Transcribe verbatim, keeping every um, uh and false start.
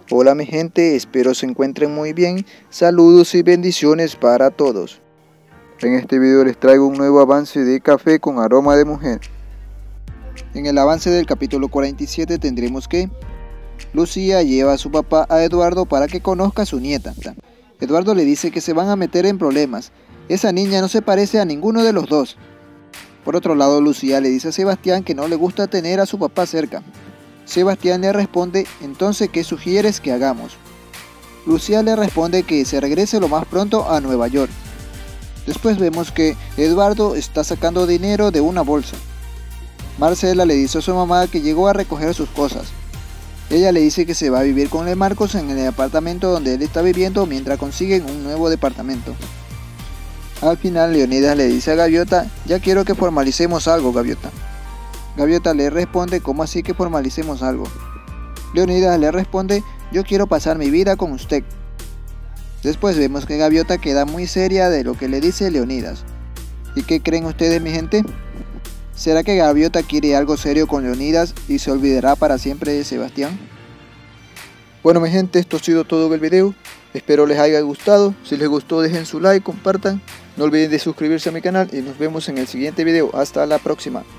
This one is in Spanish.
Hola mi gente, espero se encuentren muy bien. Saludos y bendiciones para todos. En este video les traigo un nuevo avance de Café con aroma de mujer. En el avance del capítulo cuarenta y siete tendremos que Lucía lleva a su papá a Eduardo para que conozca a su nieta. Eduardo le dice que se van a meter en problemas. Esa niña no se parece a ninguno de los dos. Por otro lado, Lucía le dice a Sebastián que no le gusta tener a su papá cerca. Sebastián le responde: entonces, ¿qué sugieres que hagamos? Lucía le responde que se regrese lo más pronto a Nueva York. Después vemos que Eduardo está sacando dinero de una bolsa. Marcela le dice a su mamá que llegó a recoger sus cosas. Ella le dice que se va a vivir con Le Marcos en el apartamento donde él está viviendo mientras consiguen un nuevo departamento. Al final Leonidas le dice a Gaviota: ya quiero que formalicemos algo, Gaviota. Gaviota le responde: ¿cómo así que formalicemos algo? Leonidas le responde: yo quiero pasar mi vida con usted. Después vemos que Gaviota queda muy seria de lo que le dice Leonidas. ¿Y qué creen ustedes, mi gente? ¿Será que Gaviota quiere algo serio con Leonidas y se olvidará para siempre de Sebastián? Bueno mi gente, esto ha sido todo en el video. Espero les haya gustado. Si les gustó, dejen su like, compartan. No olviden de suscribirse a mi canal y nos vemos en el siguiente video. Hasta la próxima.